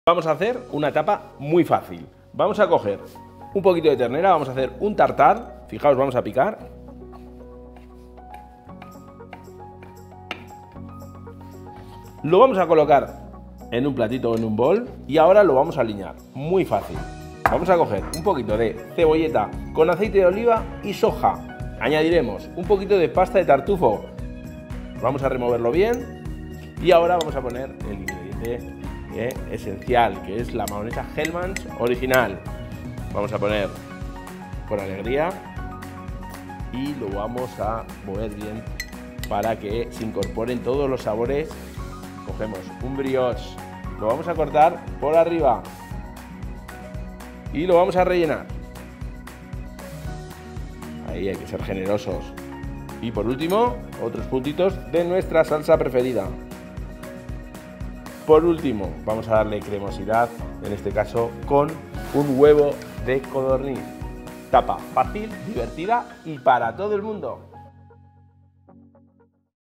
Vamos a hacer una tapa muy fácil. Vamos a coger un poquito de ternera, vamos a hacer un tartar. Fijaos, vamos a picar. Lo vamos a colocar en un platito o en un bol y ahora lo vamos a aliñar. Muy fácil. Vamos a coger un poquito de cebolleta con aceite de oliva y soja. Añadiremos un poquito de pasta de tartufo. Vamos a removerlo bien y ahora vamos a poner el ingrediente esencial, que es la mayonesa Hellmann's original. Vamos a poner con alegría y lo vamos a mover bien para que se incorporen todos los sabores. Cogemos un brioche, lo vamos a cortar por arriba y lo vamos a rellenar. Ahí hay que ser generosos. Y por último, otros puntitos de nuestra salsa preferida. Por último, vamos a darle cremosidad, en este caso con un huevo de codorniz. Tapa fácil, divertida y para todo el mundo.